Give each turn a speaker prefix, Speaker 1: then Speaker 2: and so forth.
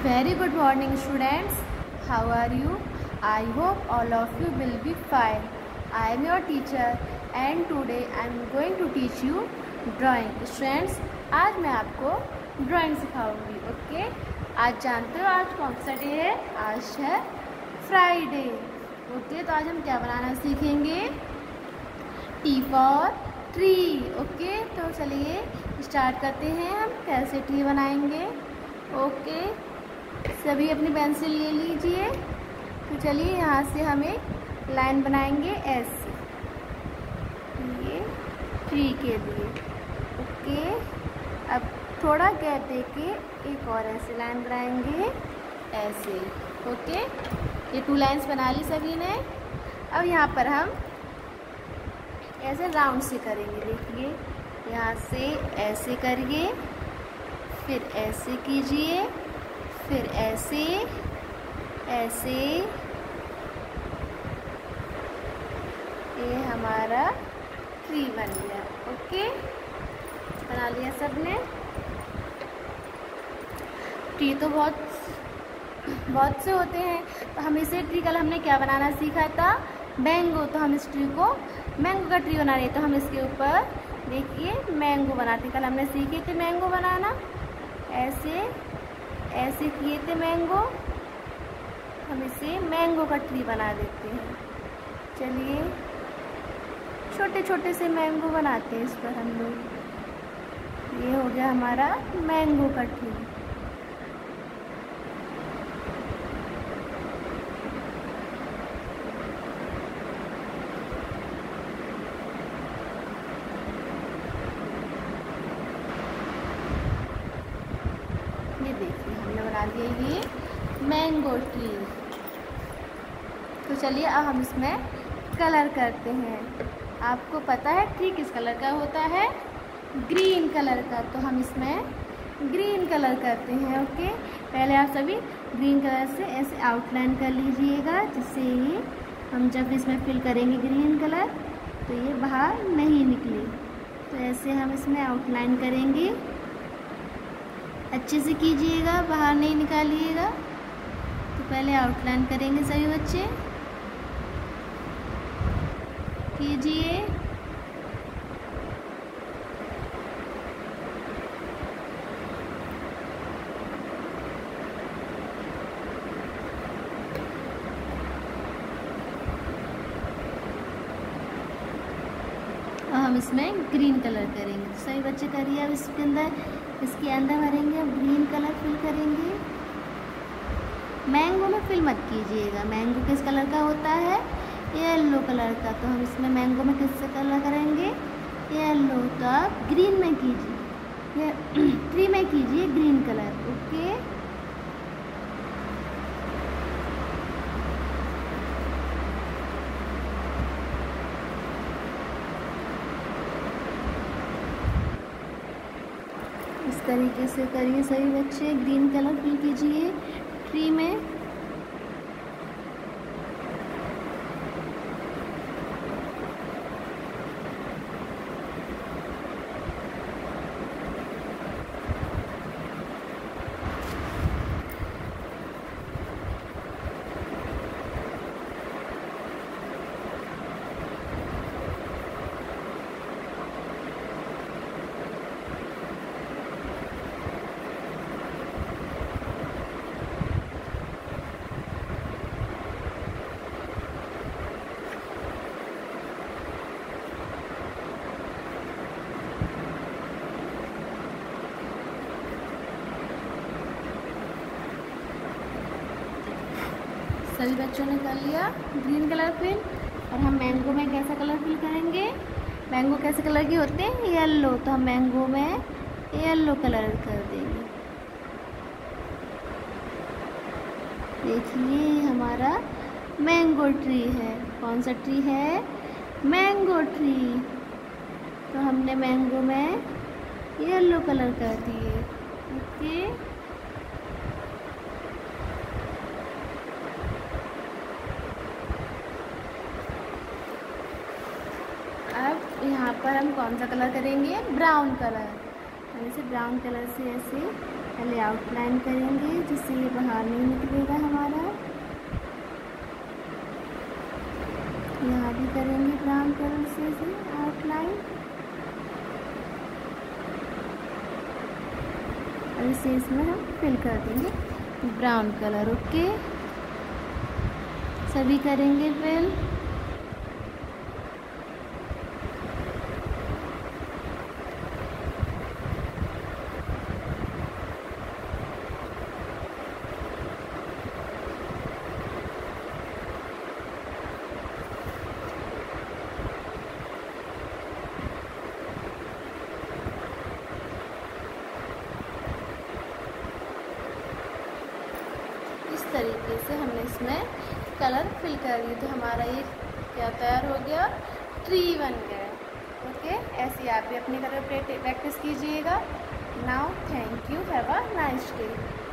Speaker 1: Very good morning students. How are you? I hope all of you will be fine. I am your teacher and today I am going to teach you drawing. Students, आज मैं आपको drawing सिखाऊंगी. Okay, आज जानते हो आज कौन सा day है? आज है फ्राइडे. ओके, तो आज हम क्या बनाना सीखेंगे? T for tree. ओके, तो चलिए स्टार्ट करते हैं. हम कैसे ट्री बनाएंगे? ओके, सभी अपनी पेंसिल ले लीजिए. तो चलिए यहाँ से हम एक लाइन बनाएंगे ऐसे, ये ट्री के लिए. ओके, अब थोड़ा गैप देके एक और ऐसे लाइन बनाएंगे ऐसे. ओके, ये 2 लाइन्स बना ली सभी ने. अब यहाँ पर हम ऐसे राउंड से करेंगे. देखिए, यहाँ से ऐसे करिए, फिर ऐसे कीजिए, फिर ऐसे ऐसे. ये हमारा ट्री बन गया. ओके, बना लिया सबने. ट्री तो बहुत से होते हैं. तो हम इसे ट्री कल हमने क्या बनाना सीखा था? मैंगो. तो हम इस ट्री को मैंगो का ट्री बना रहे. तो हम इसके ऊपर देखिए मैंगो बनाते. कल हमने सीखे थे मैंगो बनाना. ऐसे ऐसे किए थे मैंगो. हम इसे मैंगो का ट्री बना देते हैं. चलिए, छोटे छोटे से मैंगो बनाते हैं इस पर हम लोग. ये हो गया हमारा मैंगो का ट्री. ये देखिए, हमने बना दिया ये मैंगो ट्री. तो चलिए अब हम इसमें कलर करते हैं. आपको पता है ट्री किस कलर का होता है? ग्रीन कलर का. तो हम इसमें ग्रीन कलर करते हैं. ओके, पहले आप सभी ग्रीन कलर से ऐसे आउटलाइन कर लीजिएगा, जिससे ये हम जब इसमें फिल करेंगे ग्रीन कलर तो ये बाहर नहीं निकले. तो ऐसे हम इसमें आउटलाइन करेंगे. अच्छे से कीजिएगा, बाहर नहीं निकालिएगा. तो पहले आउटलाइन करेंगे सभी बच्चे. कीजिए. हम इसमें ग्रीन कलर करेंगे. सभी बच्चे करिए. अब इसके अंदर भरेंगे. अब ग्रीन कलर फिल करेंगे. मैंगो में फिल मत कीजिएगा. मैंगो किस कलर का होता है? येलो कलर का. तो हम इसमें मैंगो में किससे कलर करेंगे? येलो. तो आप ग्रीन में कीजिए, ट्री में कीजिए ग्रीन कलर. ओके, इस तरीके से करिए सभी बच्चे. ग्रीन कलर फिल कीजिए ट्री में. सभी बच्चों ने कर लिया ग्रीन कलर फिल. और हम मैंगो में कैसा कलर फिल करेंगे? मैंगो कैसे कलर के होते हैं? येलो. तो हम मैंगो में येलो कलर कर देंगे. देखिए, हमारा मैंगो ट्री है. कौन सा ट्री है? Mango tree. तो हमने मैंगो में येलो कलर कर दिए. ओके, अब यहाँ पर हम कौन सा कलर करेंगे? Brown colour. हम इसे ब्राउन कलर से ऐसे पहले आउटलाइन करेंगे जिससे ये बाहर नहीं निकलेगा हमारा। यहाँ भी करेंगे ब्राउन कलर से आउटलाइन और इसे इसमें हम फिल कर देंगे ब्राउन कलर। ओके, सभी करेंगे फिल। इस तरीके से हमने इसमें कलर फिल कर दिए तो हमारा ये क्या तैयार हो गया, ट्री बन गया। ओके, ऐसे आप भी अपने घर पे प्रैक्टिस कीजिएगा। Now thank you, have a nice day.